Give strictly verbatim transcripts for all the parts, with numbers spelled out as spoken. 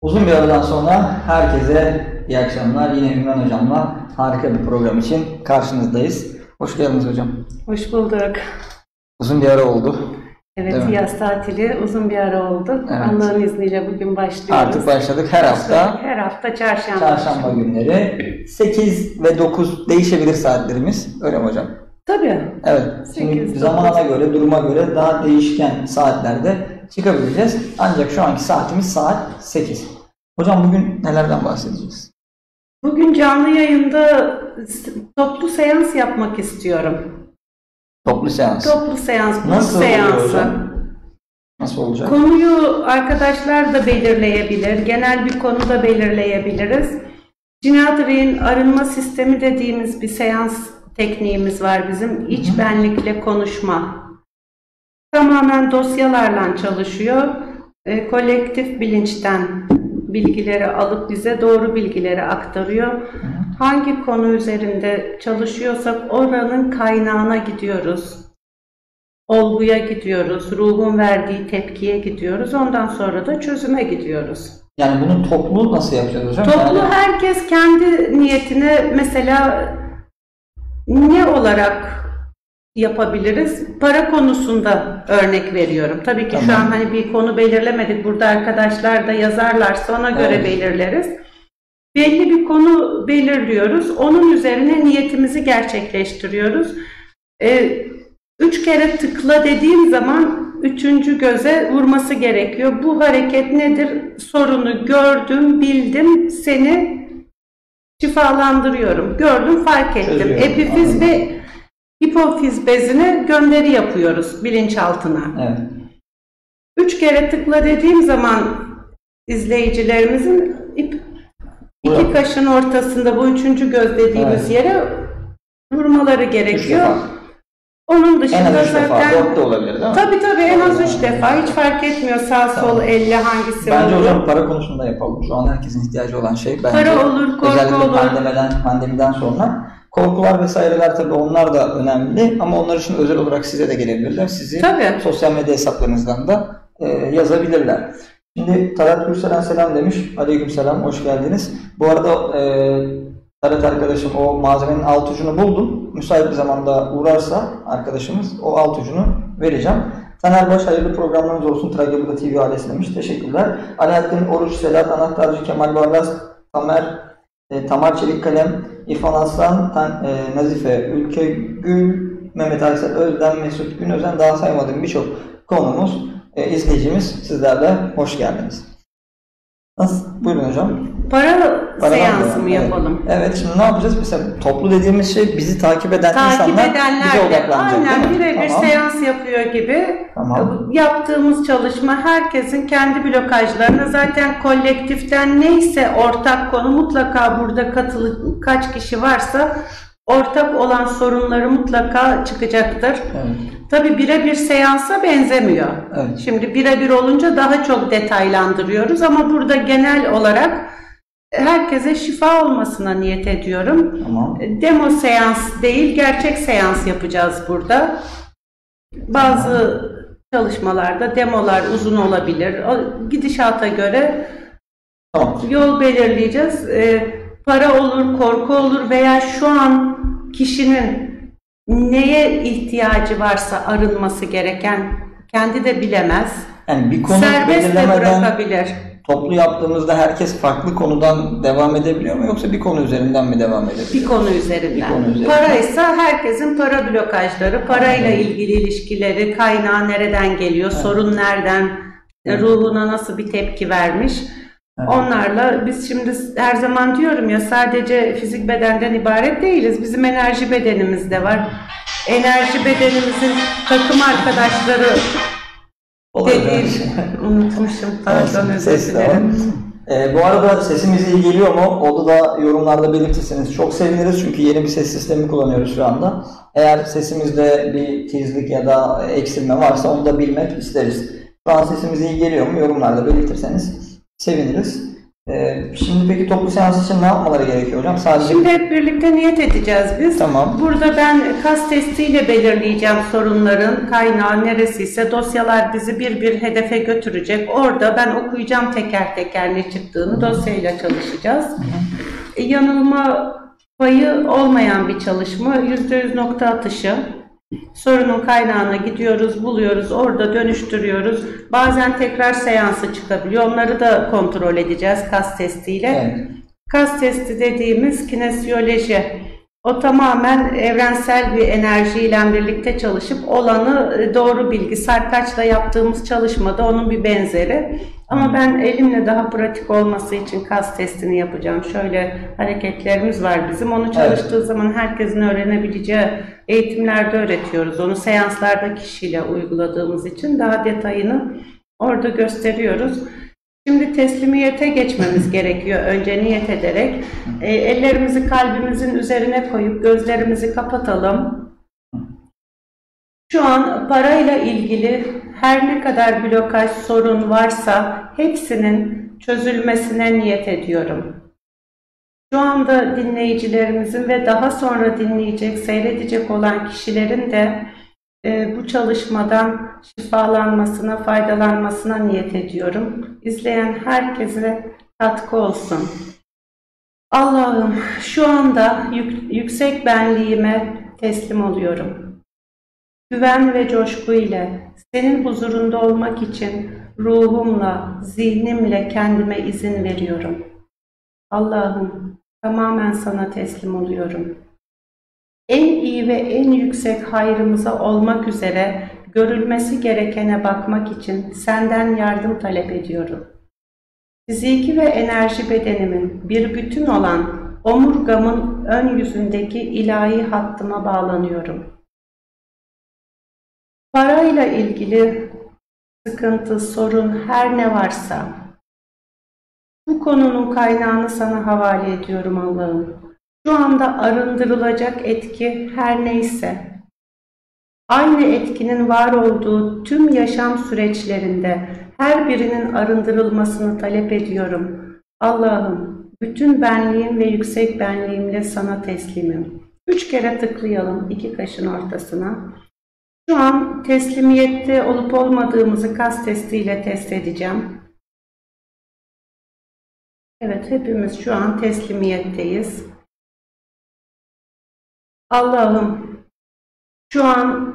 Uzun bir aradan sonra herkese iyi akşamlar. Yine Ümran Hocam'la harika bir program için karşınızdayız. Hoş geldiniz hocam. Hoş bulduk. Uzun bir ara oldu. Evet, yaz tatili uzun bir ara oldu. Evet. Allah'ın izniyle bugün başlıyoruz. Artık başladık her hafta. Her hafta çarşamba. Çarşamba günleri. sekiz ve dokuz değişebilir saatlerimiz. Öyle mi hocam? Tabii. Evet. Şimdi sekiz, zamana göre, duruma göre daha değişken saatlerde çıkabileceğiz. Ancak şu anki saatimiz saat sekiz. Hocam bugün nelerden bahsedeceğiz? Bugün canlı yayında toplu seans yapmak istiyorum. Toplu seans. Toplu seans, grup Nasıl seansı. oluyor? Nasıl olacak? Konuyu arkadaşlar da belirleyebilir, genel bir konu da belirleyebiliriz. Cinadri'nin arınma sistemi dediğimiz bir seans tekniğimiz var bizim. İç Hı-hı. benlikle konuşma. Tamamen dosyalarla çalışıyor. E, kolektif bilinçten bilgileri alıp bize doğru bilgileri aktarıyor. Hı-hı. Hangi konu üzerinde çalışıyorsak oranın kaynağına gidiyoruz. Olguya gidiyoruz, ruhun verdiği tepkiye gidiyoruz. Ondan sonra da çözüme gidiyoruz. Yani bunu toplu nasıl yapacağız hocam? Toplu yani... herkes kendi niyetine mesela ne olarak yapabiliriz? Para konusunda örnek veriyorum. Tabii ki Tamam. şu an hani bir konu belirlemedik. Burada arkadaşlar da yazarlarsa ona göre Evet. belirleriz. Belli bir konu belirliyoruz. Onun üzerine niyetimizi gerçekleştiriyoruz. Ee, üç kere tıkla dediğim zaman üçüncü göze vurması gerekiyor. Bu hareket nedir? Sorunu gördüm, bildim, seni şifalandırıyorum. Gördüm, fark ettim. Çözüyorum, Epifiz anladım. ve hipofiz bezine gönderi yapıyoruz bilinçaltına. Evet. Üç kere tıkla dediğim zaman izleyicilerimizin ip, iki Buyur. kaşın ortasında bu üçüncü göz dediğimiz Evet. yere vurmaları Üç gerekiyor. defa. Onun dışında En az üç defa. zaten Dört de olabilir değil mi? tabii tabii en az üç Evet. defa. Hiç fark etmiyor sağ sol Tamam. elle hangisi Bence olur. hocam para konusunda yapalım. Şu an herkesin ihtiyacı olan şey. Bence Para olur, korku özellikle olur. pandemiden, pandemiden sonra. Korkular vesaireler tabii onlar da önemli ama onlar için özel olarak size de gelebilirler. Sizi Tabii. sosyal medya hesaplarınızdan da e, yazabilirler. Şimdi Talat Gürselen selam demiş. Aleykümselam, hoş geldiniz. Bu arada e, Talat arkadaşım o malzemenin alt ucunu buldum. Müsait bir zamanda uğrarsa arkadaşımız o alt ucunu vereceğim. Taner Baş hayırlı programlarınız olsun. Trakya Buda T V ailesi demiş. Teşekkürler. Alaaddin Oruç, Selat Anahtarcı, Kemal Barlas, Tamer, e, Tamar Çelikkalem, İrfan Aslan, Tan, e, Nazife, Ülke Gül, Mehmet Aysel Özden, Mesut Günözen, daha saymadığım birçok konumuz, e, izleyicimiz sizlerle hoş geldiniz. Nasıl? Buyurun hocam. Para Para seansı mı evet. yapalım? Evet, şimdi ne yapacağız? Mesela toplu dediğimiz şey bizi takip eden Takip insanlar bize edenler de odaklanacak değil aynen mi? birebir Tamam. seans yapıyor gibi. Tamam. Yaptığımız çalışma herkesin kendi blokajlarını zaten kolektiften neyse ortak konu mutlaka burada katılı kaç kişi varsa ortak olan sorunları mutlaka çıkacaktır. Evet. Tabii birebir seansa benzemiyor. Evet. Şimdi birebir olunca daha çok detaylandırıyoruz ama burada genel olarak herkese şifa olmasına niyet ediyorum. Tamam. Demo seans değil, gerçek seans yapacağız burada. Bazı çalışmalarda demolar uzun olabilir. O gidişata göre Tamam. yol belirleyeceğiz. Ee, para olur, korku olur veya şu an kişinin neye ihtiyacı varsa arınması gereken kendi de bilemez. Yani bir konu Serbest de belirlemeden bırakabilir. toplu yaptığımızda herkes farklı konudan devam edebiliyor mu yoksa bir konu üzerinden mi devam edebiliyor? Bir konu üzerinden. Bir konu üzerinden. Para ise herkesin para blokajları, parayla ilgili ilişkileri, kaynağı nereden geliyor, Evet. sorun nereden, Evet. ruhuna nasıl bir tepki vermiş. Evet. Onlarla biz şimdi her zaman diyorum ya sadece fizik bedenden ibaret değiliz. Bizim enerji bedenimiz de var. Enerji bedenimizin takım arkadaşları dediğim, unutmuşum pardon özür Ses de var. dilerim. Ee, bu arada sesimiz iyi geliyor mu? Onu da yorumlarda belirtirseniz çok seviniriz çünkü yeni bir ses sistemi kullanıyoruz şu anda. Eğer sesimizde bir tizlik ya da eksilme varsa onu da bilmek isteriz. Şu an sesimiz iyi geliyor mu? Yorumlarda belirtirseniz seviniriz. Ee, şimdi peki toplu seans için ne yapmaları gerekiyor hocam? Sadece... Şimdi hep birlikte niyet edeceğiz biz. Tamam. Burada ben kas testiyle belirleyeceğim sorunların kaynağı neresiyse. Dosyalar bizi bir bir hedefe götürecek. Orada ben okuyacağım teker teker ne çıktığını. Dosyayla çalışacağız. E, yanılma payı olmayan bir çalışma. yüzde yüz nokta atışı. Sorunun kaynağına gidiyoruz, buluyoruz, orada dönüştürüyoruz. Bazen tekrar seansı çıkabiliyor. Onları da kontrol edeceğiz kas testiyle. Evet. Kas testi dediğimiz kinesiyoloji. O tamamen evrensel bir enerjiyle birlikte çalışıp olanı doğru bilgi. Sarkaç'la yaptığımız çalışmada onun bir benzeri. Ama ben elimle daha pratik olması için kas testini yapacağım. Şöyle hareketlerimiz var bizim. Onu çalıştığı evet. zaman herkesin öğrenebileceği eğitimlerde öğretiyoruz. Onu seanslarda kişiyle uyguladığımız için daha detayını orada gösteriyoruz. Şimdi teslimiyete geçmemiz gerekiyor önce niyet ederek. E, ellerimizi kalbimizin üzerine koyup gözlerimizi kapatalım. Şu an parayla ilgili her ne kadar blokaj, sorun varsa hepsinin çözülmesine niyet ediyorum. Şu anda dinleyicilerimizin ve daha sonra dinleyecek, seyredecek olan kişilerin de e, bu çalışmadan şifalanmasına, faydalanmasına niyet ediyorum. İzleyen herkese katkı olsun. Allah'ım şu anda yük, yüksek benliğime teslim oluyorum. Güven ve coşku ile senin huzurunda olmak için ruhumla, zihnimle kendime izin veriyorum. Allah'ım tamamen sana teslim oluyorum. En iyi ve en yüksek hayrımıza olmak üzere görülmesi gerekene bakmak için senden yardım talep ediyorum. Fiziki ve enerji bedenimin bir bütün olan omurgamın ön yüzündeki ilahi hattıma bağlanıyorum. Parayla ilgili sıkıntı, sorun her ne varsa bu konunun kaynağını sana havale ediyorum Allah'ım. Şu anda arındırılacak etki her neyse, aynı etkinin var olduğu tüm yaşam süreçlerinde her birinin arındırılmasını talep ediyorum. Allah'ım, bütün benliğim ve yüksek benliğimle sana teslimim. Üç kere tıklayalım iki kaşın ortasına. Şu an teslimiyette olup olmadığımızı kas testiyle test edeceğim. Evet, hepimiz şu an teslimiyetteyiz. Allah'ım, şu an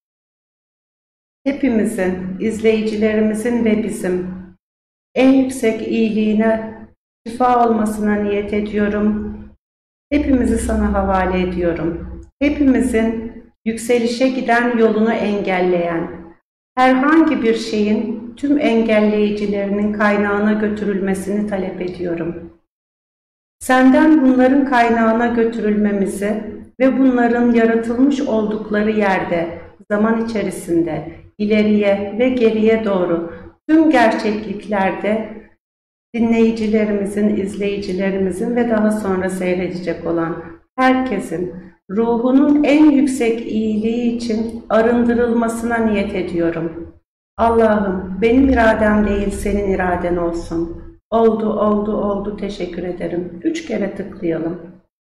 hepimizin, izleyicilerimizin ve bizim en yüksek iyiliğine, şifa olmasına niyet ediyorum. Hepimizi sana havale ediyorum. Hepimizin yükselişe giden yolunu engelleyen, herhangi bir şeyin tüm engelleyicilerinin kaynağına götürülmesini talep ediyorum. Senden bunların kaynağına götürülmemizi ve bunların yaratılmış oldukları yerde, zaman içerisinde, ileriye ve geriye doğru tüm gerçekliklerde dinleyicilerimizin, izleyicilerimizin ve daha sonra seyredecek olan herkesin ruhunun en yüksek iyiliği için arındırılmasına niyet ediyorum. Allah'ım benim iradem değil senin iraden olsun. Oldu, oldu, oldu. Teşekkür ederim. Üç kere tıklayalım.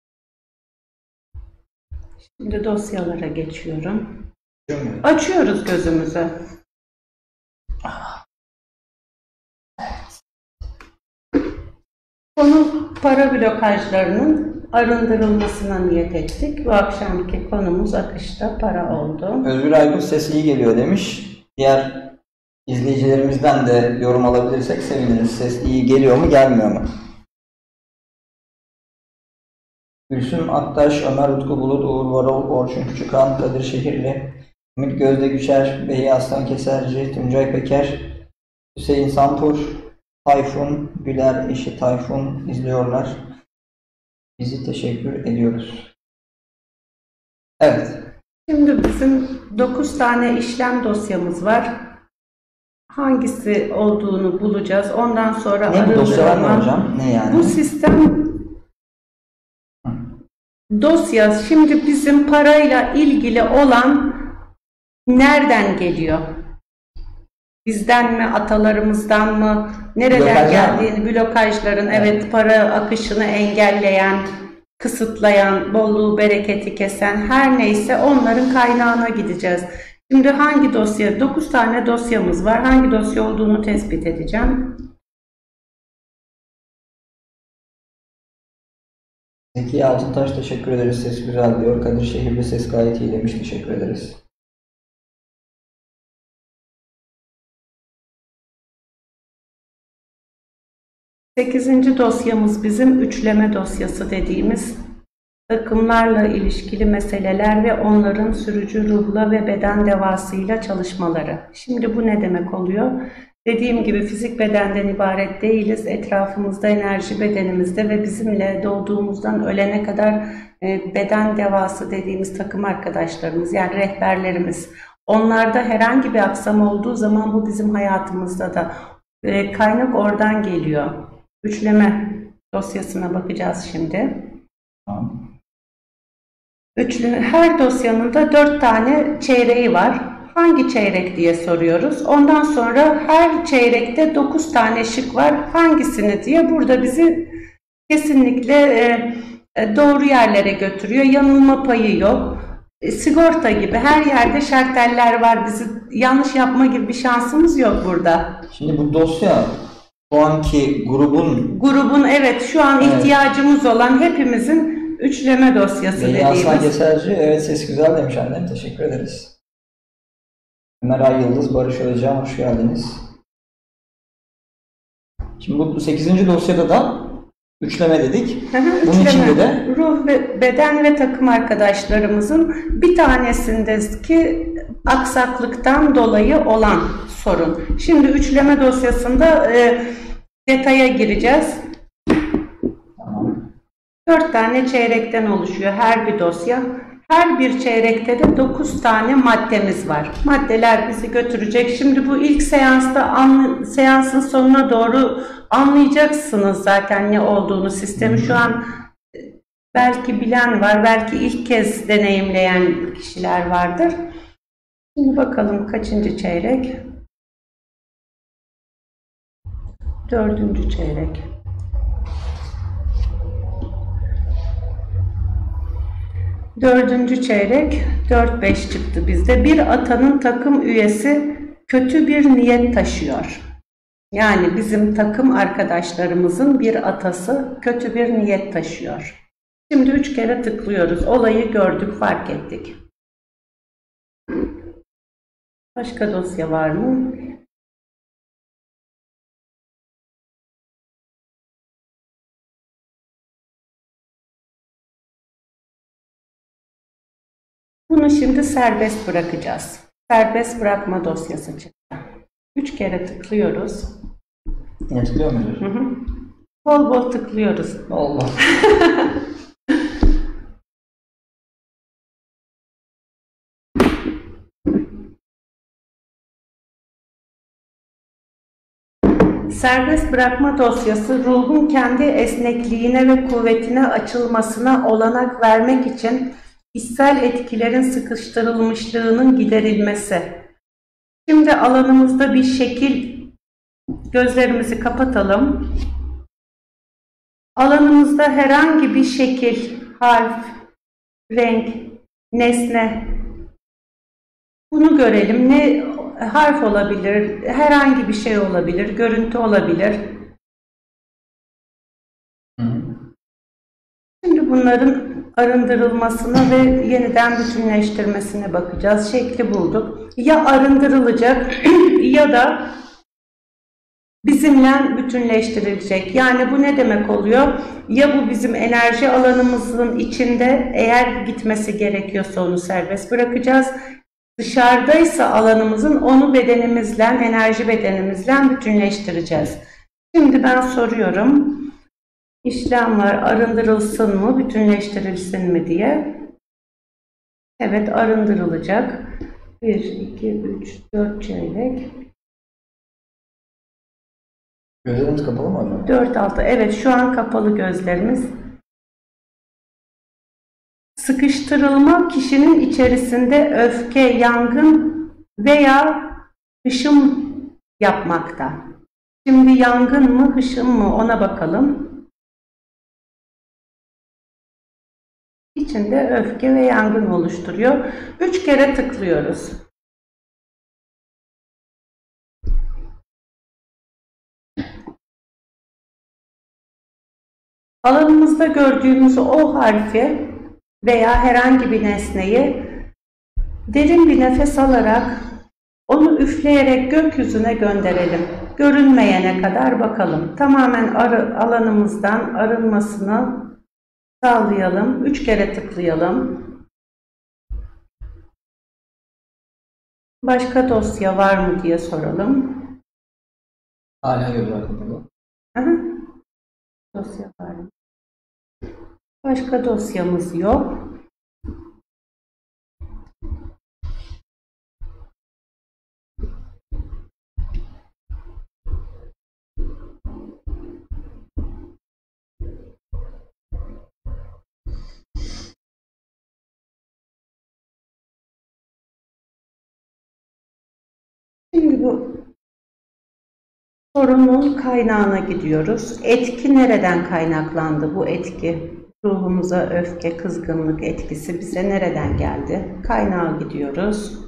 Şimdi dosyalara geçiyorum. Açıyoruz gözümüzü. Konu para blokajlarının arındırılmasına niyet ettik. Bu akşamki konumuz akışta para oldu. Özgür Aykut ses iyi geliyor demiş. Diğer izleyicilerimizden de yorum alabilirsek seviniriz. Ses iyi geliyor mu, gelmiyor mu? Gülsüm Aktaş, Ömer Utku Bulut, Uğur Varol, Orçun Küçükhan, Kadir Şehirli, Ümit Gözde Güçer, Behi Aslan Keserci, Tuncay Peker, Hüseyin Sampur, Tayfun, Güler eşi Tayfun izliyorlar. Bizi teşekkür ediyoruz. Evet. Şimdi bizim dokuz tane işlem dosyamız var. Hangisi olduğunu bulacağız. Ondan sonra ne bu dosyalar ne hocam? Ne yani? Bu sistem dosya şimdi bizim parayla ilgili olan nereden geliyor? bizden mi, atalarımızdan mı, nereden Blokajlar geldiğini, blokajların, evet. evet para akışını engelleyen, kısıtlayan, bolluğu, bereketi kesen her neyse onların kaynağına gideceğiz. Şimdi hangi dosya? dokuz tane dosyamız var. Hangi dosya olduğunu tespit edeceğim. Zeki Altıntaş teşekkür ederiz. Ses güzel diyor. Kadir Şehirli ses gayet iyi demiş. Teşekkür ederiz. Sekizinci dosyamız bizim üçleme dosyası dediğimiz takımlarla ilişkili meseleler ve onların sürücü ruhla ve beden devasıyla çalışmaları. Şimdi bu ne demek oluyor? Dediğim gibi fizik bedenden ibaret değiliz. Etrafımızda, enerji bedenimizde ve bizimle doğduğumuzdan ölene kadar beden devası dediğimiz takım arkadaşlarımız, yani rehberlerimiz. Onlarda herhangi bir aksam olduğu zaman bu bizim hayatımızda da kaynak oradan geliyor. Üçleme dosyasına bakacağız şimdi. Üçlü, her dosyanın da dört tane çeyreği var. Hangi çeyrek diye soruyoruz. Ondan sonra her çeyrekte dokuz tane şık var. Hangisini diye burada bizi kesinlikle e, doğru yerlere götürüyor. Yanılma payı yok. E, sigorta gibi her yerde şarteller var. Bizi yanlış yapma gibi bir şansımız yok burada. Şimdi bu dosya şu anki grubun grubun evet şu an evet. ihtiyacımız olan hepimizin üçleme dosyası dediğimiz. Aslan Geserci, evet ses güzel demiş annem. Teşekkür ederiz. Meral Yıldız, Barış Özcan hoş geldiniz. Şimdi bu sekizinci dosyada da üçleme dedik. Bunun üçleme. içinde de ruh ve beden ve takım arkadaşlarımızın bir tanesindeki aksaklıktan dolayı olan sorun. Şimdi üçleme dosyasında e, detaya gireceğiz. Tamam. Dört tane çeyrekten oluşuyor her bir dosya. Her bir çeyrekte de dokuz tane maddemiz var. Maddeler bizi götürecek. Şimdi bu ilk seansta, anlı, seansın sonuna doğru anlayacaksınız zaten ne olduğunu, sistemi. Şu an belki bilen var, belki ilk kez deneyimleyen kişiler vardır. Şimdi bakalım kaçıncı çeyrek? Dördüncü çeyrek. Dördüncü çeyrek, dört beş çıktı bizde. Bir atanın takım üyesi kötü bir niyet taşıyor. Yani bizim takım arkadaşlarımızın bir atası kötü bir niyet taşıyor. Şimdi üç kere tıklıyoruz. Olayı gördük, fark ettik. Başka dosya var mı? Bunu şimdi serbest bırakacağız. Serbest bırakma dosyası çıktı. Üç kere tıklıyoruz. Yine tıklıyor muyuz? Hı hı. Bol bol tıklıyoruz. Allah. Serbest bırakma dosyası ruhun kendi esnekliğine ve kuvvetine açılmasına olanak vermek için içsel etkilerin sıkıştırılmışlığının giderilmesi. Şimdi alanımızda bir şekil, gözlerimizi kapatalım. Alanımızda herhangi bir şekil, harf, renk, nesne, bunu görelim. Ne harf olabilir, herhangi bir şey olabilir, görüntü olabilir. Şimdi bunların arındırılmasına ve yeniden bütünleştirmesine bakacağız. Şekli bulduk. Ya arındırılacak ya da bizimle bütünleştirilecek. Yani bu ne demek oluyor? Ya bu bizim enerji alanımızın içinde, eğer gitmesi gerekiyorsa onu serbest bırakacağız. Dışarıdaysa alanımızın, onu bedenimizle, enerji bedenimizle bütünleştireceğiz. Şimdi ben soruyorum. İşlem var, arındırılsın mı, bütünleştirilsin mi diye. Evet, arındırılacak. bir, iki, üç, dört çeyrek. Gözlerimiz kapalı mı acaba? dört, altı. Evet, şu an kapalı gözlerimiz. Sıkıştırılma kişinin içerisinde öfke, yangın veya hışım yapmakta. Şimdi yangın mı, hışım mı ona bakalım. İçinde öfke ve yangın oluşturuyor. Üç kere tıklıyoruz. Alanımızda gördüğümüz O harfi veya herhangi bir nesneyi derin bir nefes alarak onu üfleyerek gökyüzüne gönderelim. Görünmeyene kadar bakalım. Tamamen arı, alanımızdan arınmasını sağlayalım. Üç kere tıklayalım. Başka dosya var mı diye soralım. Hala göz arkadaşlar. Aha. Dosya var mı? Başka dosyamız yok. Şimdi bu sorunun kaynağına gidiyoruz. Etki nereden kaynaklandı bu etki? Ruhumuza öfke, kızgınlık etkisi bize nereden geldi? Kaynağa gidiyoruz.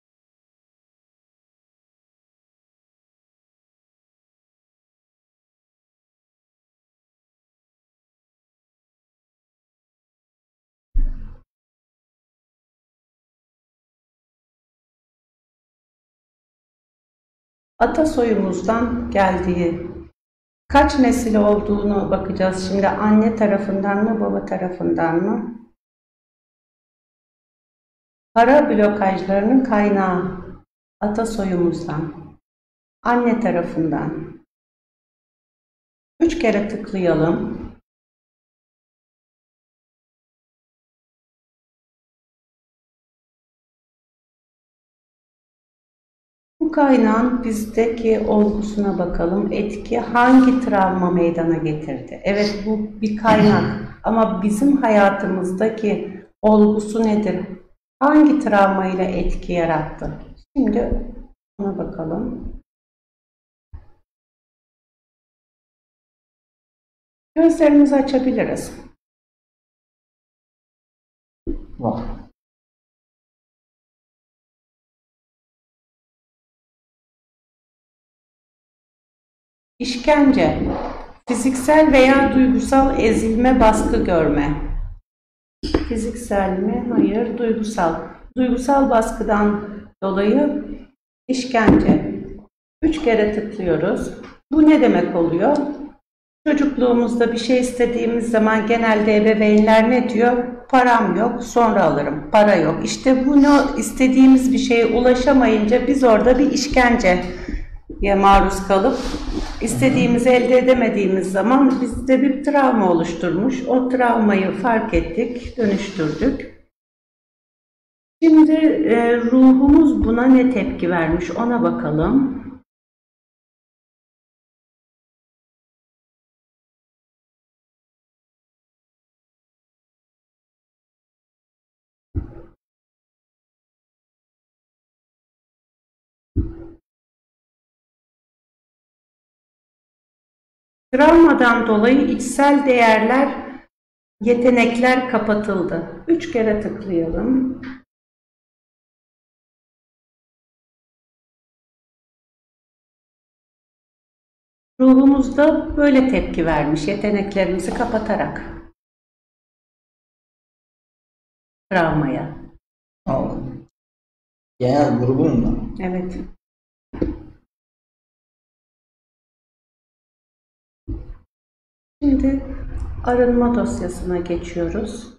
Atasoyumuzdan geldiği, kaç nesil olduğunu bakacağız. Şimdi anne tarafından mı, baba tarafından mı? Para blokajlarının kaynağı atasoyumuzdan, anne tarafından. Üç kere tıklayalım. Bu kaynağın bizdeki olgusuna bakalım. Etki hangi travma meydana getirdi? Evet, bu bir kaynak ama bizim hayatımızdaki olgusu nedir? Hangi travmayla etki yarattı? Şimdi ona bakalım. Gözlerimizi açabiliriz. Var. İşkence, fiziksel veya duygusal ezilme, baskı görme. Fiziksel mi? Hayır, duygusal. Duygusal baskıdan dolayı işkence. Üç kere tıklıyoruz. Bu ne demek oluyor? Çocukluğumuzda bir şey istediğimiz zaman genelde ebeveynler ne diyor? Param yok, sonra alırım. Para yok. İşte bunu istediğimiz bir şeye ulaşamayınca biz orada bir işkenceye maruz kalıp istediğimizi elde edemediğimiz zaman bizde bir travma oluşturmuş. O travmayı fark ettik, dönüştürdük. Şimdi e, ruhumuz buna ne tepki vermiş ona bakalım. Travmadan dolayı içsel değerler, yetenekler kapatıldı. Üç kere tıklayalım. Ruhumuzda böyle tepki vermiş, yeteneklerimizi kapatarak travmaya. Aldım. Genel grubun mu? Evet. Şimdi arınma dosyasına geçiyoruz.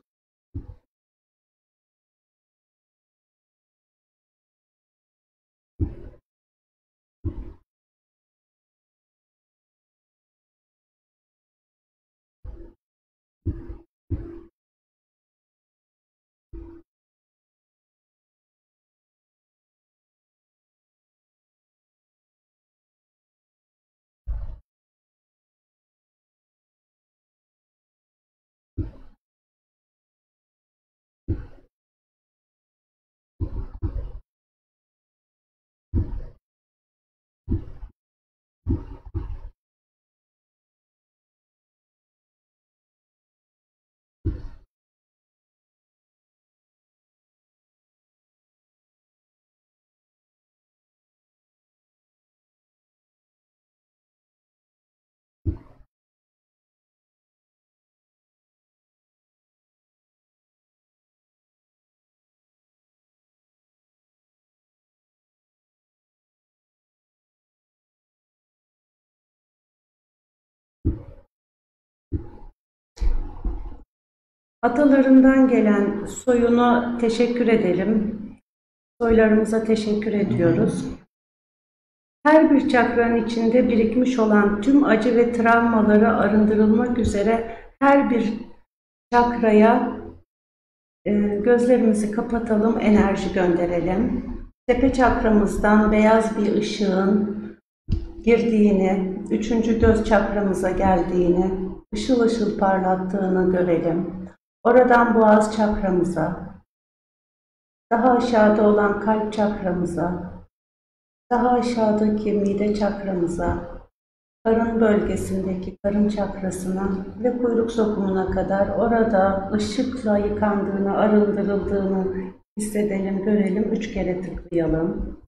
Atalarından gelen soyuna teşekkür edelim. Soylarımıza teşekkür ediyoruz. Her bir çakranın içinde birikmiş olan tüm acı ve travmaları arındırılmak üzere her bir çakraya e, gözlerimizi kapatalım, enerji gönderelim. Tepe çakramızdan beyaz bir ışığın girdiğini, üçüncü göz çakramıza geldiğini, ışıl ışıl parlattığını görelim. Oradan boğaz çakramıza, daha aşağıda olan kalp çakramıza, daha aşağıdaki mide çakramıza, karın bölgesindeki karın çakrasına ve kuyruk sokumuna kadar orada ışıkla yıkandığını, arındırıldığını hissedelim, görelim. Üç kere tıklayalım.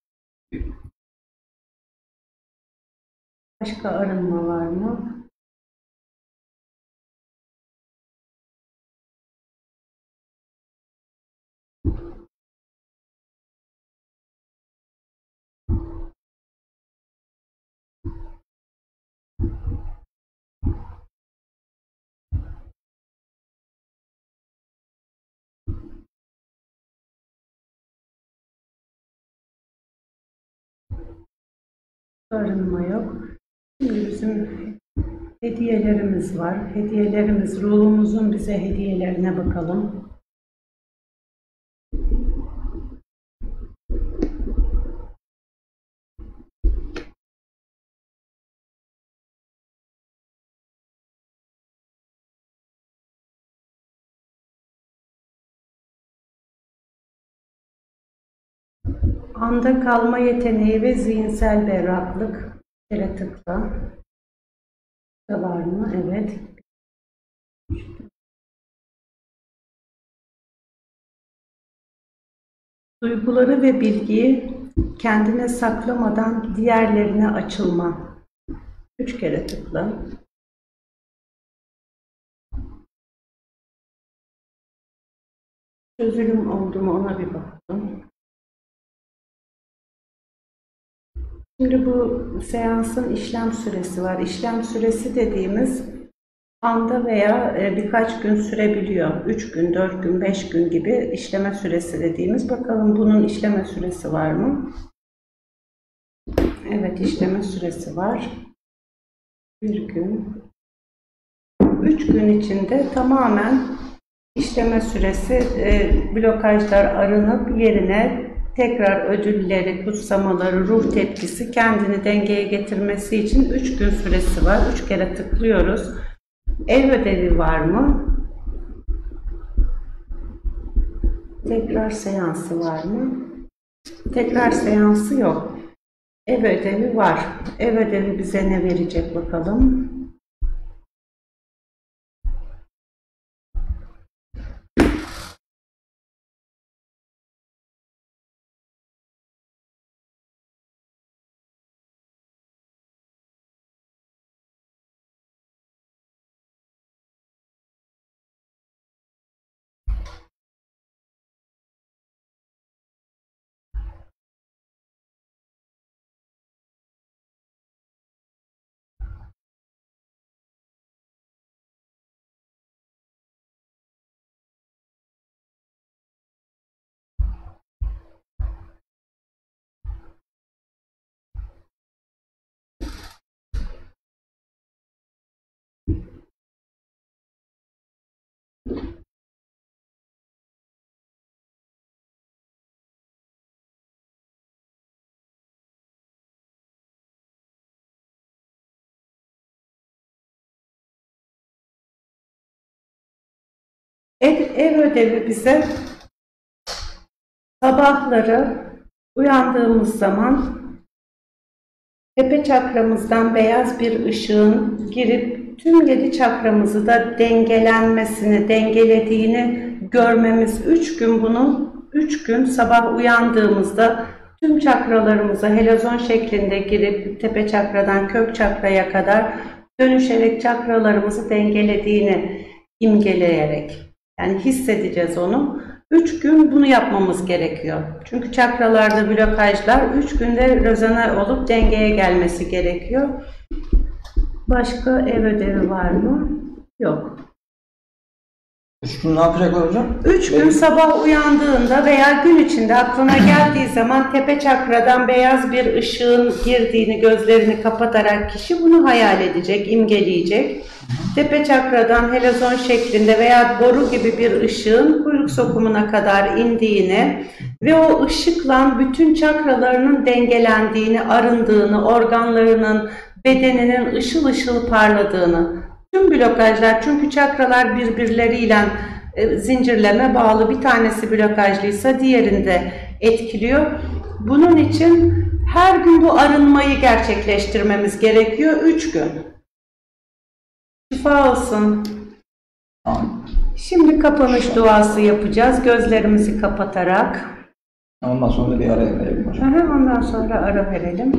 Başka arınma var mı? Arınma yok. Şimdi bizim hediyelerimiz var. Hediyelerimiz, ruhumuzun bize hediyelerine bakalım. Anda kalma yeteneği ve zihinsel berraklık. Bir kere tıkla. Da var mı? Evet. Duyguları ve bilgiyi kendine saklamadan diğerlerine açılma. Üç kere tıkla. Çözülüm oldu mu ona bir bakalım. Şimdi bu seansın işlem süresi var. İşlem süresi dediğimiz anda veya birkaç gün sürebiliyor. Üç gün, dört gün, beş gün gibi işleme süresi dediğimiz. Bakalım bunun işleme süresi var mı? Evet, işleme süresi var. Bir gün. Üç gün içinde tamamen işleme süresi, blokajlar arınıp yerine tekrar ödülleri, kutsamaları, ruh tepkisi kendini dengeye getirmesi için üç gün süresi var. Üç kere tıklıyoruz. Ev ödevi var mı? Tekrar seansı var mı? Tekrar seansı yok. Ev ödevi var. Ev ödevi bize ne verecek bakalım? Ev, ev ödevi bize sabahları uyandığımız zaman tepe çakramızdan beyaz bir ışığın girip tüm yedi çakramızı da dengelenmesini, dengelediğini görmemiz. Üç gün bunu, üç gün sabah uyandığımızda tüm çakralarımıza helezon şeklinde girip tepe çakradan kök çakraya kadar dönüşerek çakralarımızı dengelediğini imgeleyerek. Yani hissedeceğiz onu. Üç gün bunu yapmamız gerekiyor. Çünkü çakralarda blokajlar üç günde rezone olup dengeye gelmesi gerekiyor. Başka ev ödevi var mı? Yok. Üç gün ne yapacaklar hocam? Üç gün Benim... sabah uyandığında veya gün içinde aklına geldiği zaman tepe çakradan beyaz bir ışığın girdiğini gözlerini kapatarak kişi bunu hayal edecek, imgeleyecek. Tepe çakradan helezon şeklinde veya boru gibi bir ışığın kuyruk sokumuna kadar indiğini ve o ışıkla bütün çakralarının dengelendiğini, arındığını, organlarının, bedeninin ışıl ışıl parladığını, tüm blokajlar, çünkü çakralar birbirleriyle e, zincirleme bağlı, bir tanesi blokajlıysa diğerinde etkiliyor. Bunun için her gün bu arınmayı gerçekleştirmemiz gerekiyor, üç gün. Şifa olsun. Şimdi kapanış duası yapacağız, gözlerimizi kapatarak. Ondan sonra bir ara verelim hocam. Aha, ondan sonra ara verelim.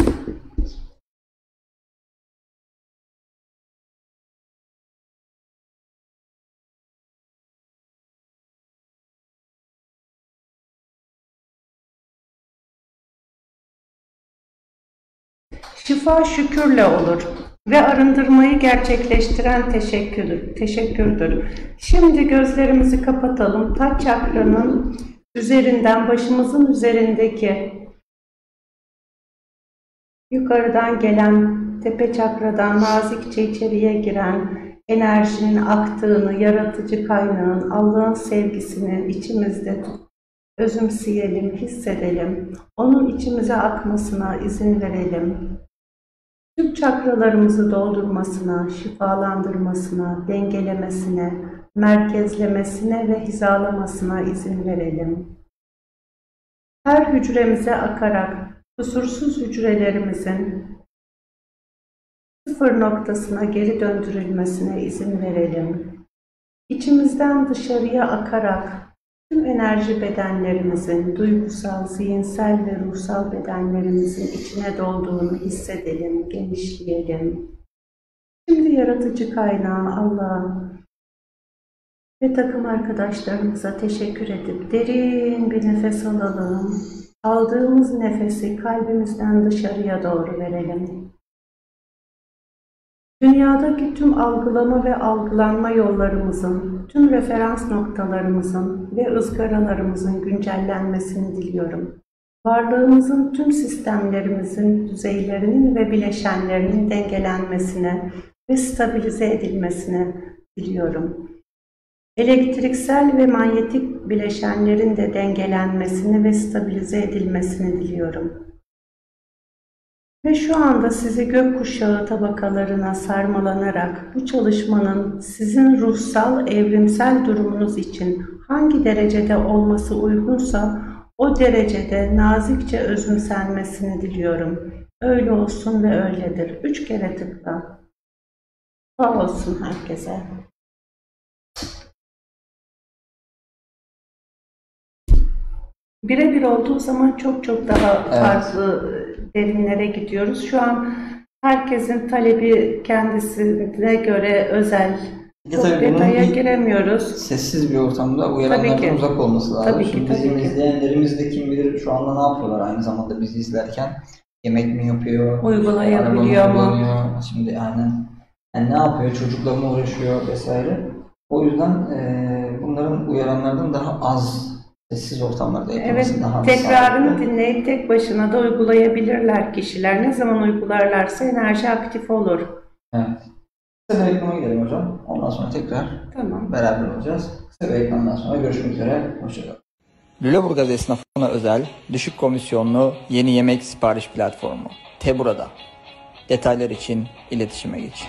Şifa şükürle olur ve arındırmayı gerçekleştiren teşekkürdür. teşekkürdür. Şimdi gözlerimizi kapatalım. Taç çakranın üzerinden, başımızın üzerindeki yukarıdan gelen, tepe çakradan nazikçe içeriye giren enerjinin aktığını, yaratıcı kaynağın, Allah'ın sevgisini içimizde özümseyelim, hissedelim. Onun içimize akmasına izin verelim. Tüm çakralarımızı doldurmasına, şifalandırmasına, dengelemesine, merkezlemesine ve hizalamasına izin verelim. Her hücremize akarak kusursuz hücrelerimizin sıfır noktasına geri döndürülmesine izin verelim. İçimizden dışarıya akarak tüm enerji bedenlerimizin, duygusal, zihinsel ve ruhsal bedenlerimizin içine dolduğunu hissedelim, genişleyelim. Şimdi yaratıcı kaynağı Allah'a ve takım arkadaşlarımıza teşekkür edip derin bir nefes alalım. Aldığımız nefesi kalbimizden dışarıya doğru verelim. Dünyadaki tüm algılama ve algılanma yollarımızın, tüm referans noktalarımızın ve ızgaralarımızın güncellenmesini diliyorum. Varlığımızın tüm sistemlerimizin düzeylerinin ve bileşenlerinin dengelenmesine ve stabilize edilmesini diliyorum. Elektriksel ve manyetik bileşenlerin de dengelenmesini ve stabilize edilmesini diliyorum. Ve şu anda sizi gökkuşağı tabakalarına sarmalanarak bu çalışmanın sizin ruhsal, evrimsel durumunuz için hangi derecede olması uygunsa o derecede nazikçe özümsenmesini diliyorum. Öyle olsun ve öyledir. Üç kere tıkla. Sağ olsun herkese. Birebir olduğu zaman çok çok daha farklı evet. derinlere gidiyoruz. Şu an herkesin talebi kendisine göre özel. Çok detaya giremiyoruz. Sessiz bir ortamda uyaranlardan uzak olması lazım. Tabii ki, Şimdi tabii bizim ki. izleyenlerimiz de kim bilir şu anda ne yapıyorlar aynı zamanda bizi izlerken. Yemek mi yapıyor? Uygulayabiliyor mu? Şimdi aynen. Yani ne yapıyor? Çocukla mı uğraşıyor vesaire. O yüzden e, bunların uyaranlardan daha az sessiz ortamlarda yapılması evet, daha tekrarını sağlıklı. Dinleyip tek başına da uygulayabilirler kişiler. Ne zaman uygularlarsa enerji aktif olur. Evet. Kısa bir reklama gidelim hocam. Ondan sonra tekrar tamam. beraber olacağız. Kısa bir reklamdan sonra görüşmek üzere. Hoşçakalın. Lüleburgaz esnafına özel düşük komisyonlu yeni yemek sipariş platformu. Tebura'da. Detaylar için iletişime geçin.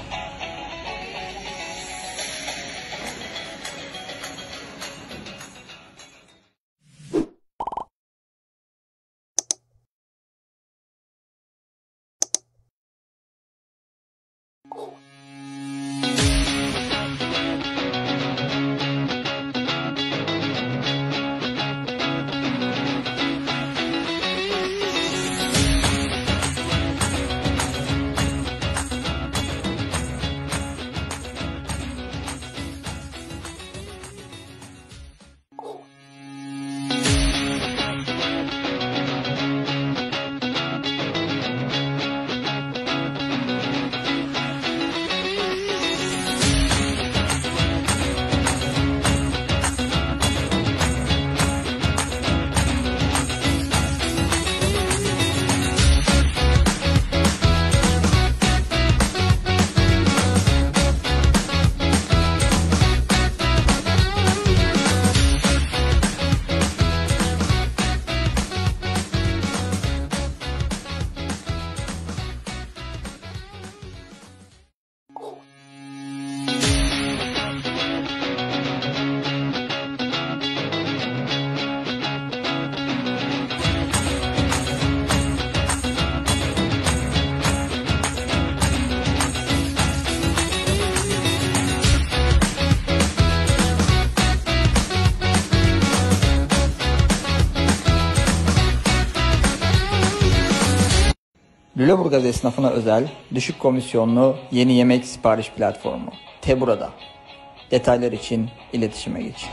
Lüleburgaz esnafına özel, düşük komisyonlu yeni yemek sipariş platformu Tebura'da. Detaylar için iletişime geçin.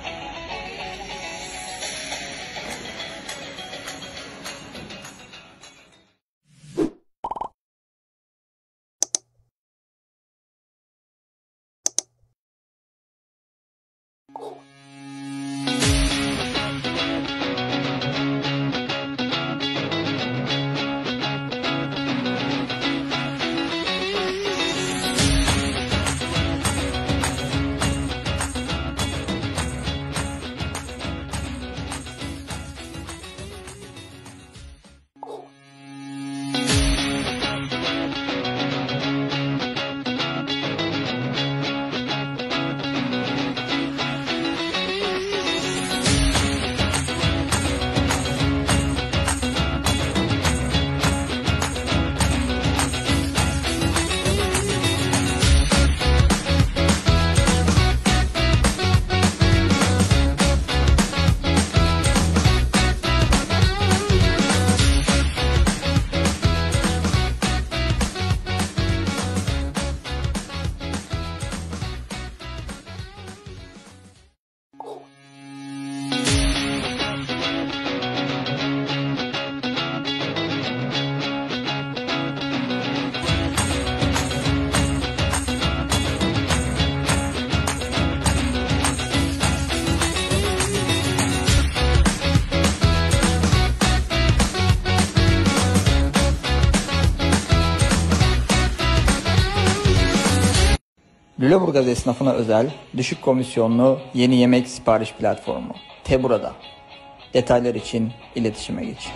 Lüleburgaz esnafına özel, düşük komisyonlu yeni yemek sipariş platformu Tebura'da. Detaylar için iletişime geçin.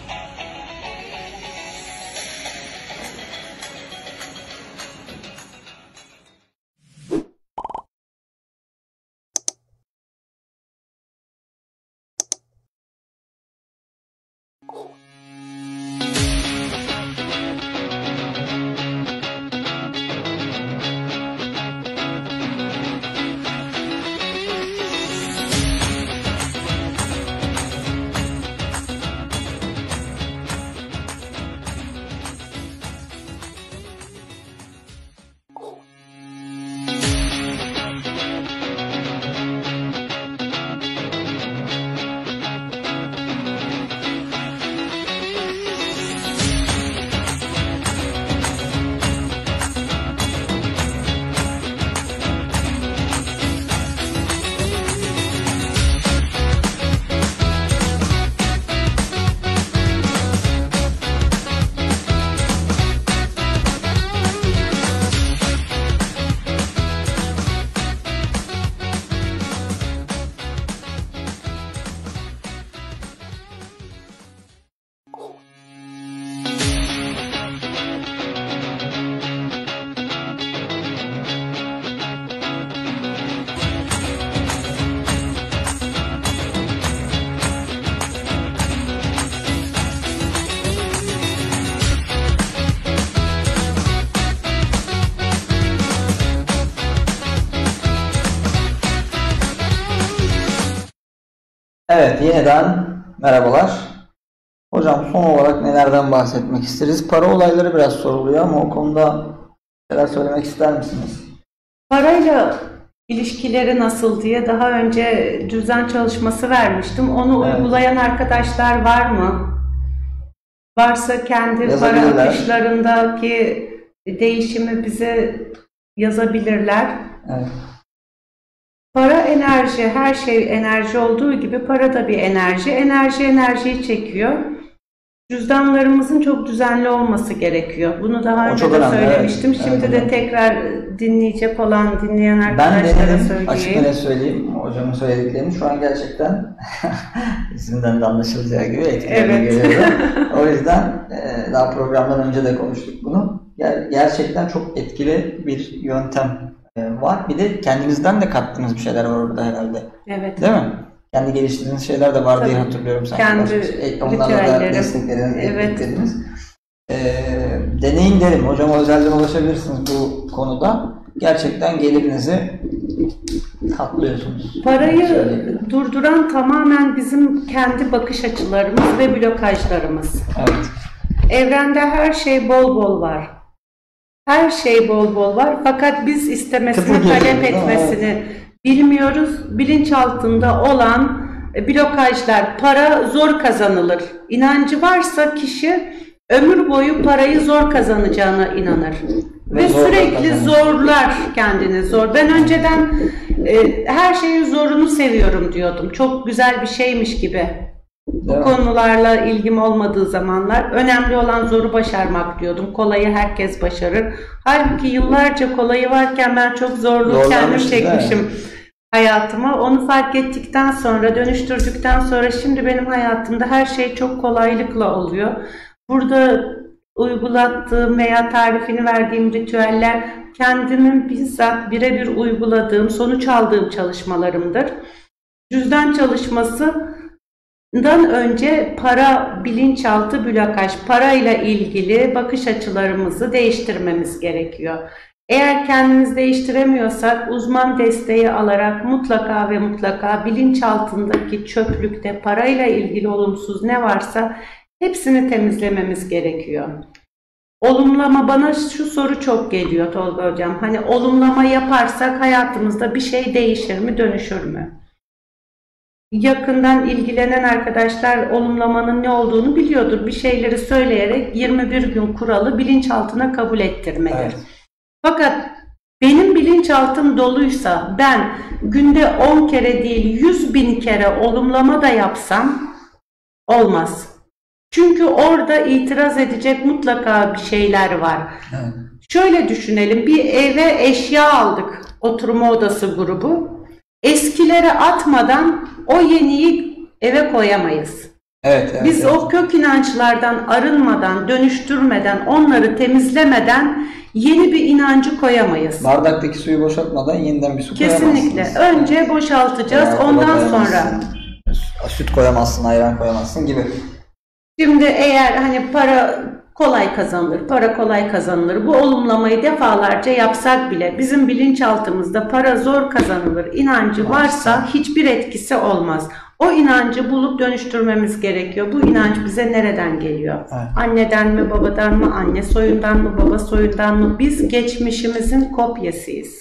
Evet, yeniden merhabalar. Hocam son olarak nelerden bahsetmek isteriz? Para olayları biraz soruluyor ama o konuda neler söylemek ister misiniz? Parayla ilişkileri nasıl diye daha önce cüzdan çalışması vermiştim. Onu evet. uygulayan arkadaşlar var mı? Varsa kendi para akışlarındaki değişimi bize yazabilirler. Evet. Para enerji, her şey enerji olduğu gibi para da bir enerji. Enerji enerjiyi çekiyor. Cüzdanlarımızın çok düzenli olması gerekiyor. Bunu daha önce de söylemiştim. Evet. Şimdi evet. de tekrar dinleyecek olan, dinleyen arkadaşlara söyleyeyim. Ben denedim, açık ne söyleyeyim hocamın söylediklerini. Şu an gerçekten isimden de anlaşılacağı gibi etkili evet. görüyorum. O yüzden daha programdan önce de konuştuk bunu. Gerçekten çok etkili bir yöntem var. Bir de kendinizden de kattığınız bir şeyler var orada herhalde. Evet. Değil mi? Kendi geliştirdiğiniz şeyler de var Tabii. diye hatırlıyorum. Kendi onlarla da destekleriniz, evet. Ee, deneyin derim. Hocama özelden ulaşabilirsiniz bu konuda. Gerçekten gelirinizi katlıyorsunuz. Parayı durduran tamamen bizim kendi bakış açılarımız ve blokajlarımız. Evet. Evrende her şey bol bol var. Her şey bol bol var. Fakat biz istemesini, Tıpkı talep geliyor, etmesini bilmiyoruz. Bilinçaltında olan blokajlar, para zor kazanılır. İnancı varsa kişi ömür boyu parayı zor kazanacağına inanır. Ve, Ve sürekli zorlar kendini zor. Ben önceden e, her şeyin zorunu seviyorum diyordum. Çok güzel bir şeymiş gibi. Bu konularla ilgim olmadığı zamanlar önemli olan zoru başarmak diyordum. Kolayı herkes başarır. Halbuki yıllarca kolayı varken ben çok zorluğu kendim çekmişim hayatıma. Onu fark ettikten sonra, dönüştürdükten sonra şimdi benim hayatımda her şey çok kolaylıkla oluyor. Burada uygulattığım veya tarifini verdiğim ritüeller kendimin bizzat birebir uyguladığım, sonuç aldığım çalışmalarımdır. Cüzdan çalışması Dan önce para, bilinçaltı blokaj, parayla ilgili bakış açılarımızı değiştirmemiz gerekiyor. Eğer kendimiz değiştiremiyorsak uzman desteği alarak mutlaka ve mutlaka bilinçaltındaki çöplükte parayla ilgili olumsuz ne varsa hepsini temizlememiz gerekiyor. Olumlama, bana şu soru çok geliyor Tolga Hocam. Hani olumlama yaparsak hayatımızda bir şey değişir mi, dönüşür mü? Yakından ilgilenen arkadaşlar olumlamanın ne olduğunu biliyordur. Bir şeyleri söyleyerek yirmi bir gün kuralı bilinçaltına kabul ettirmedir. Evet. Fakat benim bilinçaltım doluysa ben günde on kere değil yüz bin kere olumlama da yapsam olmaz. Çünkü orada itiraz edecek mutlaka bir şeyler var. Evet. Şöyle düşünelim, bir eve eşya aldık, oturma odası grubu. Eskileri atmadan o yeniyi eve koyamayız. Evet, evet, Biz evet. o kök inançlardan arınmadan, dönüştürmeden, onları temizlemeden yeni bir inancı koyamayız. Bardaktaki suyu boşaltmadan yeniden bir su koyamazsınız. Kesinlikle. Önce boşaltacağız, yani ondan sonra. Süt koyamazsın, ayran koyamazsın gibi. Şimdi eğer hani para kolay kazanılır, para kolay kazanılır. Bu olumlamayı defalarca yapsak bile bizim bilinçaltımızda para zor kazanılır inancı varsa hiçbir etkisi olmaz. O inancı bulup dönüştürmemiz gerekiyor. Bu inanç bize nereden geliyor? Evet. Anneden mi, babadan mı, anne soyundan mı, baba soyundan mı? Biz geçmişimizin kopyasıyız.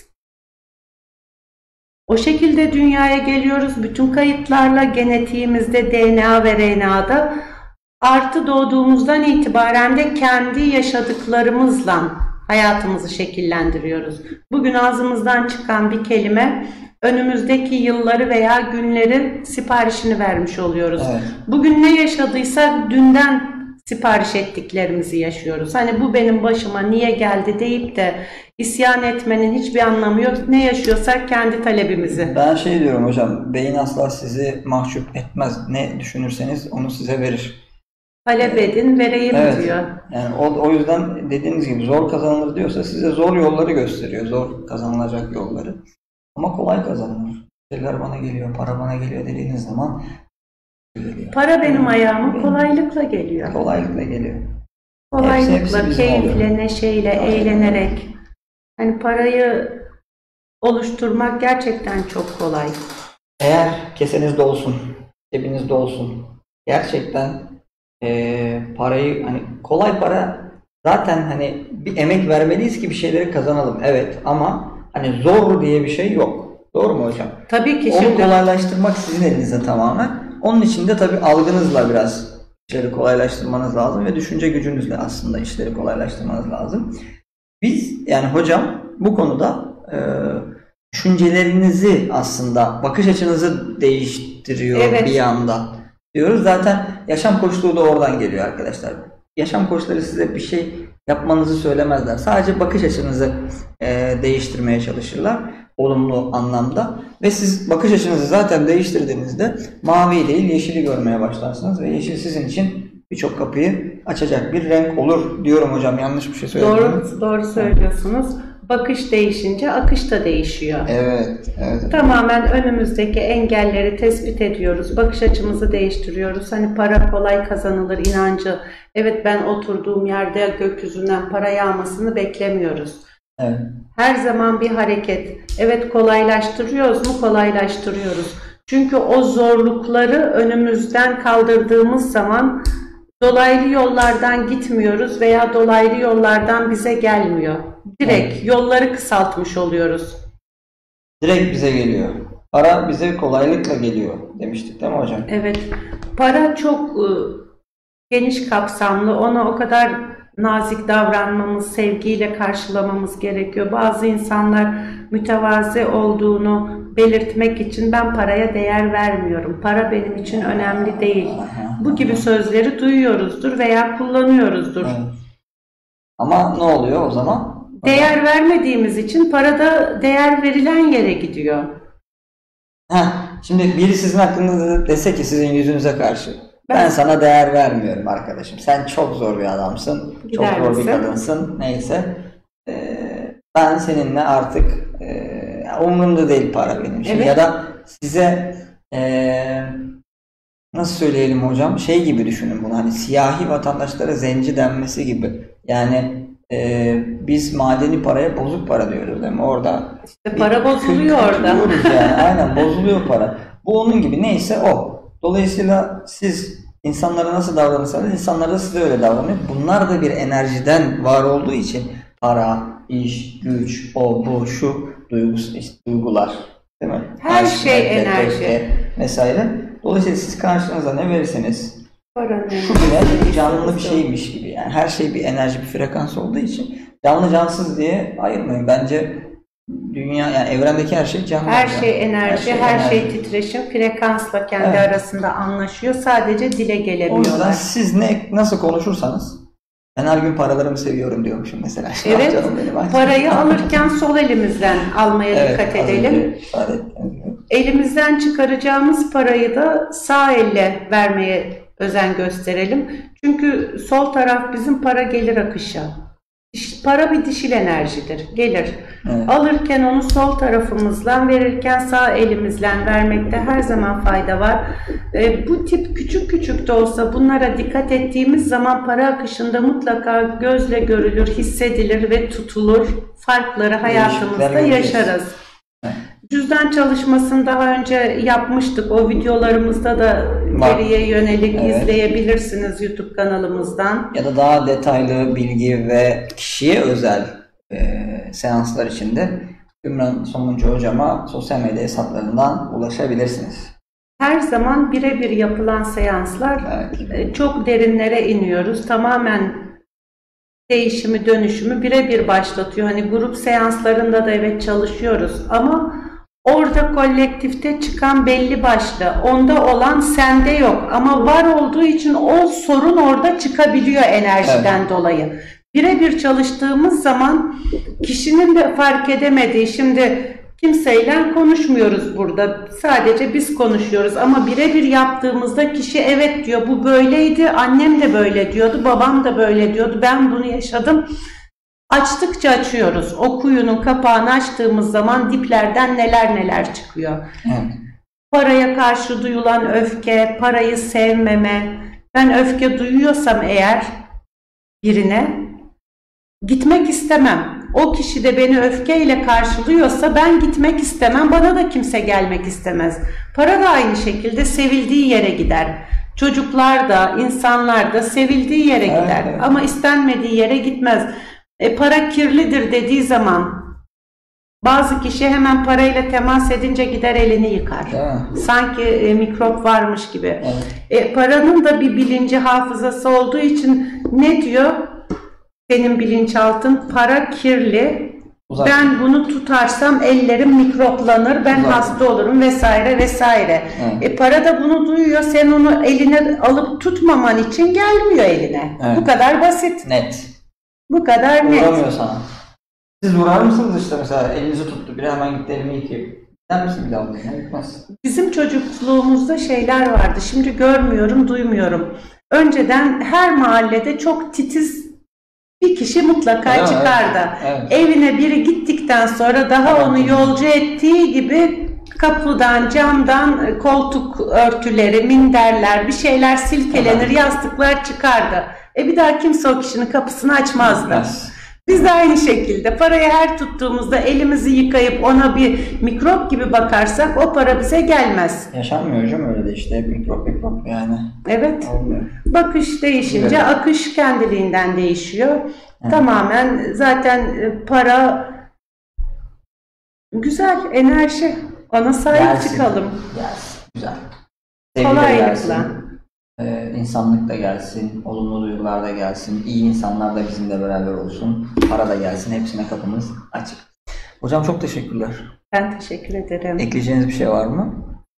O şekilde dünyaya geliyoruz. Bütün kayıtlarla genetiğimizde, D N A ve R N A'da artı doğduğumuzdan itibaren de kendi yaşadıklarımızla hayatımızı şekillendiriyoruz. Bugün ağzımızdan çıkan bir kelime önümüzdeki yılları veya günlerin siparişini vermiş oluyoruz. Evet. Bugün ne yaşadıysak dünden sipariş ettiklerimizi yaşıyoruz. Hani bu benim başıma niye geldi deyip de isyan etmenin hiçbir anlamı yok. Ne yaşıyorsak kendi talebimizi. Ben şey diyorum hocam, beyin asla sizi mahcup etmez. Ne düşünürseniz onu size verir. Talep edin, vereyim evet, diyor. Yani o, o yüzden dediğiniz gibi zor kazanılır diyorsa size zor yolları gösteriyor. Zor kazanılacak yolları. Ama kolay kazanılır. Şeyler bana geliyor, para bana geliyor dediğiniz zaman geliyor. Para benim yani, ayağıma benim, kolaylıkla geliyor. Kolaylıkla geliyor. Kolaylıkla, hepsi, hepsi keyifle, neşeyle, aynen, eğlenerek. Hani parayı oluşturmak gerçekten çok kolay. Eğer keseniz dolsun, cebiniz dolsun. Gerçekten e, parayı, hani kolay para zaten hani bir emek vermeliyiz ki bir şeyleri kazanalım. Evet ama hani zor diye bir şey yok. Doğru mu hocam? Tabii ki. Onu şimdi kolaylaştırmak sizin elinizde tamamen. Onun için de tabii algınızla biraz işleri kolaylaştırmanız lazım ve düşünce gücünüzle aslında işleri kolaylaştırmanız lazım. Biz yani hocam bu konuda e, düşüncelerinizi aslında bakış açınızı değiştiriyor evet, bir anda diyoruz. Zaten yaşam koçluğu da oradan geliyor arkadaşlar. Yaşam koçları size bir şey yapmanızı söylemezler. Sadece bakış açınızı e, değiştirmeye çalışırlar. Olumlu anlamda. Ve siz bakış açınızı zaten değiştirdiğinizde mavi değil yeşili görmeye başlarsınız. Ve yeşil sizin için birçok kapıyı açacak bir renk olur diyorum hocam. Yanlış bir şey söyledim. Doğru, doğru söylüyorsunuz. Bakış değişince akış da değişiyor. Evet, evet. Tamamen önümüzdeki engelleri tespit ediyoruz. Bakış açımızı değiştiriyoruz. Hani para kolay kazanılır inancı. Evet, ben oturduğum yerde gökyüzünden para yağmasını beklemiyoruz. Evet. Her zaman bir hareket. Evet, kolaylaştırıyoruz mu? Kolaylaştırıyoruz. Çünkü o zorlukları önümüzden kaldırdığımız zaman dolaylı yollardan gitmiyoruz veya dolaylı yollardan bize gelmiyor. Direkt evet. Yolları kısaltmış oluyoruz. Direkt bize geliyor. Para bize kolaylıkla geliyor demiştik değil mi hocam? Evet. Para çok ıı, geniş kapsamlı. Ona o kadar nazik davranmamız, sevgiyle karşılamamız gerekiyor. Bazı insanlar mütevazi olduğunu belirtmek için ben paraya değer vermiyorum. Para benim için önemli değil. Bu gibi sözleri duyuyoruzdur veya kullanıyoruzdur. Evet. Ama ne oluyor o zaman? Değer vermediğimiz için para da değer verilen yere gidiyor. Heh, şimdi biri sizin hakkında dese ki sizin yüzünüze karşı ben, ben sana değer vermiyorum arkadaşım. Sen çok zor bir adamsın. Gider çok zor misin? Bir kadınsın. Neyse. Ee, ben seninle artık e, umurumda değil para benim için. Evet. Ya da size e, nasıl söyleyelim hocam? Şey gibi düşünün bunu. Hani siyahi vatandaşlara zenci denmesi gibi. Yani e, biz madeni paraya bozuk para diyoruz değil mi? Orada. İşte para bozuluyor orada. Yani. Aynen bozuluyor para. Bu onun gibi neyse o. Dolayısıyla siz insanlara nasıl davranırsanız insanlar da size öyle davranıyor. Bunlar da bir enerjiden var olduğu için para, iş, güç, o, bu, şu duygusu, işte, duygular değil mi? Her Aşk, şey nefret, enerji. Öfke, vesaire. Dolayısıyla siz karşınıza ne verirseniz para şu bile canlı bir şeymiş gibi. Yani her şey bir enerji, bir frekans olduğu için canlı cansız diye ayırmayın. Bence dünya yani evrendeki her şey canlı. Her şey enerji, her şey, her enerji. şey titreşim, frekansla kendi evet. arasında anlaşıyor. Sadece dile gelemiyorlar. O yüzden siz ne nasıl konuşursanız ben her gün paralarımı seviyorum diyormuşum mesela. Evet. Benim, parayı alırken sol elimizden almaya evet, dikkat edelim. Elimizden çıkaracağımız parayı da sağ elle vermeye özen gösterelim. Çünkü sol taraf bizim para gelir akışı. Para bir dişil enerjidir. Gelir. Evet. Alırken onu sol tarafımızla, verirken sağ elimizle vermekte her zaman fayda var. E, bu tip küçük küçük de olsa bunlara dikkat ettiğimiz zaman para akışında mutlaka gözle görülür, hissedilir ve tutulur. Farkları hayatımızda yaşarız. Evet. Cüzdan çalışmasını daha önce yapmıştık. O videolarımızda da geriye yönelik evet. izleyebilirsiniz YouTube kanalımızdan. Ya da daha detaylı bilgi ve kişiye özel e, seanslar için de Ümran Somuncu hocama sosyal medya hesaplarından ulaşabilirsiniz. Her zaman birebir yapılan seanslar evet. çok derinlere iniyoruz. Tamamen değişimi, dönüşümü birebir başlatıyor. Hani grup seanslarında da evet çalışıyoruz ama orada kolektifte çıkan belli başlı, onda olan sende yok ama var olduğu için o sorun orada çıkabiliyor enerjiden evet. dolayı. Birebir çalıştığımız zaman kişinin de fark edemediği, şimdi kimseyle konuşmuyoruz burada, sadece biz konuşuyoruz ama birebir yaptığımızda kişi evet diyor, bu böyleydi, annem de böyle diyordu, babam da böyle diyordu, ben bunu yaşadım. Açtıkça açıyoruz. O kuyunun kapağını açtığımız zaman diplerden neler neler çıkıyor. Evet. Paraya karşı duyulan öfke, parayı sevmeme. Ben öfke duyuyorsam eğer birine gitmek istemem. O kişi de beni öfkeyle karşılıyorsa ben gitmek istemem. Bana da kimse gelmek istemez. Para da aynı şekilde sevildiği yere gider. Çocuklar da, insanlar da sevildiği yere evet, gider. Evet. Ama istenmediği yere gitmez. E, para kirlidir dediği zaman bazı kişi hemen parayla temas edince gider elini yıkar. Evet. Sanki e, mikrop varmış gibi. Evet. E, paranın da bir bilinci, hafızası olduğu için ne diyor? Senin bilinçaltın para kirli. Uzak. Ben bunu tutarsam ellerim mikroplanır, ben Uzak. hasta olurum vesaire vesaire. Evet. E, para da bunu duyuyor. Sen onu eline alıp tutmaman için gelmiyor eline. Evet. Bu kadar basit. Net. Bu kadar net. Uğramıyor sana. Siz uğrar mısınız işte mesela elinizi tuttu biri hemen gitti elimi yıkayıp. Gider misin bir daha onu? Gitmez. Bizim çocukluğumuzda şeyler vardı. Şimdi görmüyorum, duymuyorum. Önceden her mahallede çok titiz bir kişi mutlaka evet, çıkardı. Evet, evet. Evine biri gittikten sonra daha evet, onu yolcu ettiği gibi kapıdan, camdan koltuk örtüleri, minderler, bir şeyler silkelenir, evet. yastıklar çıkardı. E bir daha kimse o kişinin kapısını açmazdı. Evet. Biz de aynı şekilde parayı her tuttuğumuzda elimizi yıkayıp ona bir mikrop gibi bakarsak o para bize gelmez. Yaşanmıyor hocam öyle de işte hep mikrop mikrop yani. Evet. Olmuyor. Bakış değişince Evet. akış kendiliğinden değişiyor. Evet. Tamamen zaten para güzel enerji. Ona sahip Gelsin. çıkalım. Gelsin. Güzel. Sevgi de Kolaylıkla. gelsin. Ee, insanlık da gelsin, olumlu duygular da gelsin, iyi insanlar da bizimle beraber olsun, para da gelsin, hepsine kapımız açık. Hocam çok teşekkürler. Ben teşekkür ederim. Ekleyeceğiniz bir şey var mı?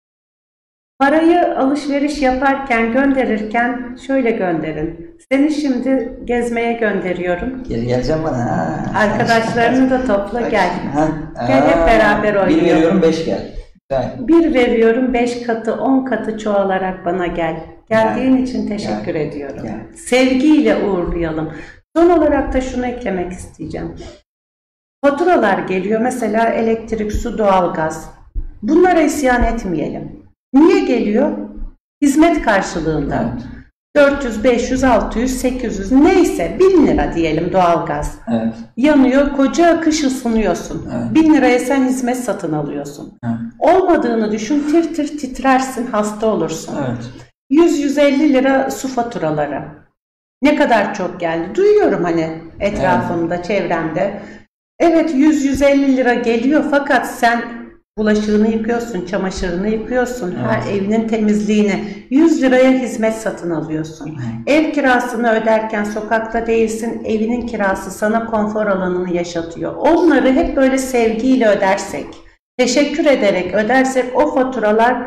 Parayı alışveriş yaparken, gönderirken şöyle gönderin. Seni şimdi gezmeye gönderiyorum. Geri geleceğim bana. Ha. Arkadaşlarını da topla gel. Ha. Gel hep beraber Bir oynayalım. veriyorum beş gel. Güzel. Bir veriyorum, beş katı, on katı çoğalarak bana gel. Geldiğin Gel. için teşekkür Gel. ediyorum. Gel. Sevgiyle uğurlayalım. Son olarak da şunu eklemek isteyeceğim. Faturalar geliyor, mesela elektrik, su, doğalgaz. Bunlara isyan etmeyelim. Niye geliyor? Hizmet karşılığında. Evet. dört yüz, beş yüz, altı yüz, sekiz yüz neyse bin lira diyelim doğalgaz. Evet. Yanıyor, koca akış ısınıyorsun. Evet. bin liraya sen hizmet satın alıyorsun. Evet. Olmadığını düşün, tir tir titrersin, hasta olursun. Evet. yüz yüz elli lira su faturaları. Ne kadar çok geldi. Duyuyorum hani etrafımda, evet. çevremde. Evet yüz yüz elli lira geliyor fakat sen bulaşığını yıkıyorsun, çamaşırını yıkıyorsun, Evet. her evinin temizliğini yüz liraya hizmet satın alıyorsun. Evet. Ev kirasını öderken sokakta değilsin, evinin kirası sana konfor alanını yaşatıyor. Onları hep böyle sevgiyle ödersek, teşekkür ederek ödersek o faturalar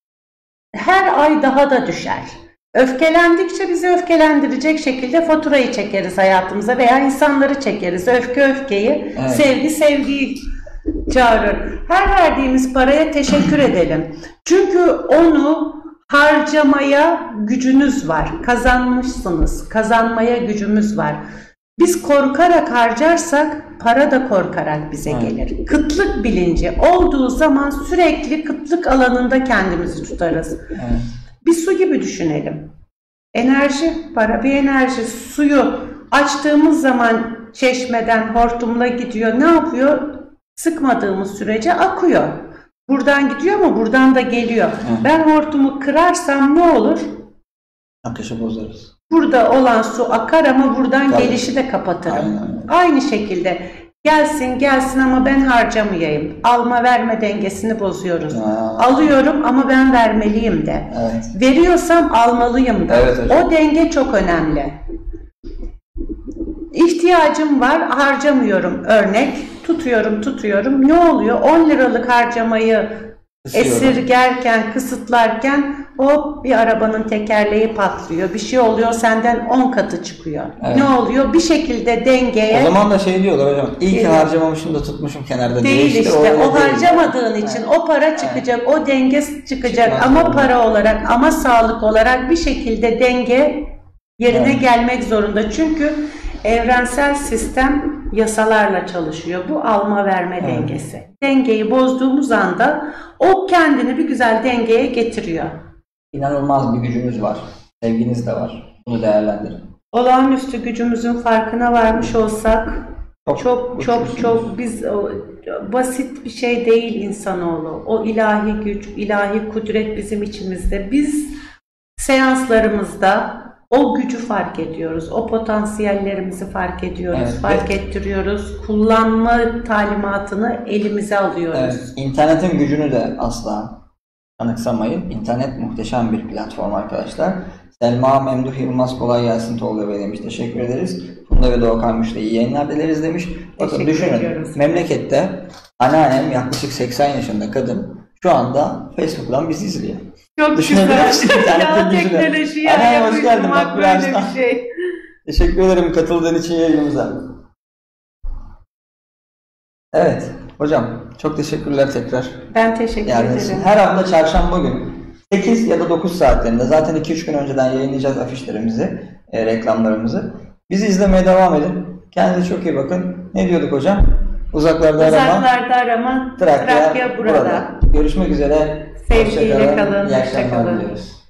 her ay daha da düşer. Öfkelendikçe bizi öfkelendirecek şekilde faturayı çekeriz hayatımıza veya insanları çekeriz. Öfke öfkeyi, Evet. sevgi sevgiyi çağırır. Her verdiğimiz paraya teşekkür edelim. Çünkü onu harcamaya gücünüz var. Kazanmışsınız. Kazanmaya gücümüz var. Biz korkarak harcarsak para da korkarak bize Evet. gelir. Kıtlık bilinci olduğu zaman sürekli kıtlık alanında kendimizi tutarız. Evet. Bir su gibi düşünelim. Enerji, para bir enerji. Suyu açtığımız zaman çeşmeden hortumla gidiyor. Ne yapıyor? Sıkmadığımız sürece akıyor. Buradan gidiyor mu? Buradan da geliyor. Evet. Ben hortumu kırarsam ne olur? Akışı bozarız. Burada olan su akar ama buradan Tabii. gelişi de kapatırım. Aynen. Aynı şekilde gelsin gelsin ama ben harcamayayım. Alma verme dengesini bozuyoruz. Ya. Alıyorum ama ben vermeliyim de. Evet. Veriyorsam almalıyım da. Evet hocam. O denge çok önemli. İhtiyacım var, harcamıyorum örnek. Tutuyorum, tutuyorum. Ne oluyor? on liralık harcamayı Kısıyorum. esirgerken, kısıtlarken hop bir arabanın tekerleği patlıyor. Bir şey oluyor, senden on katı çıkıyor. Evet. Ne oluyor? Bir şekilde dengeye... O zaman da şey diyorlar hocam, iyi ki Evet. harcamamışım da tutmuşum kenarda. Değil işte. O, öyle değil. harcamadığın için Evet. o para çıkacak, o denge çıkacak Çıkmaz ama olur. para olarak ama sağlık olarak bir şekilde denge yerine Evet. gelmek zorunda. Çünkü evrensel sistem yasalarla çalışıyor. Bu alma verme Evet. dengesi. Dengeyi bozduğumuz anda o kendini bir güzel dengeye getiriyor. İnanılmaz bir gücünüz var. Sevginiz de var. Bunu değerlendirin. Olağanüstü gücümüzün farkına varmış olsak Çok çok çok güçlüsünüz. çok biz o, basit bir şey değil insanoğlu. O ilahi güç, ilahi kudret bizim içimizde. Biz seanslarımızda o gücü fark ediyoruz. O potansiyellerimizi fark ediyoruz. Evet. Fark ettiriyoruz. Kullanma talimatını elimize alıyoruz. Evet, internetin gücünü de asla kanıksamayın. İnternet muhteşem bir platform arkadaşlar. Selma Memduh Yılmaz kolay gelsin Tolga Bey demiş. Teşekkür ederiz. Funda ve Doğukan Müş'te iyi yayınlar dileriz demiş. Bakın Teşekkür düşünün. ediyoruz. Memlekette anneannem yaklaşık seksen yaşında kadın şu anda Facebook'tan bizi izliyor. Çok Düşünebilir güzel. misin Ya internetin gücünü? teknolojiye Anneannem ayak hoş geldin. uydurmak Bak böyle birazdan. bir şey. Teşekkür ederim katıldığın için yayınımıza. Evet hocam çok teşekkürler tekrar. Ben teşekkür Yani ederim. her hafta çarşamba günü sekiz ya da dokuz saatlerinde zaten iki üç gün önceden yayınlayacağız afişlerimizi, e, reklamlarımızı. Bizi izlemeye devam edin. Kendinize çok iyi bakın. Ne diyorduk hocam? Uzaklarda arama, Uzaklarda arama, Trakya, Trakya burada. burada. Görüşmek üzere. Sevgiyle Hoşça kalın, İyi hoşça akşamlar kalın. diliyoruz.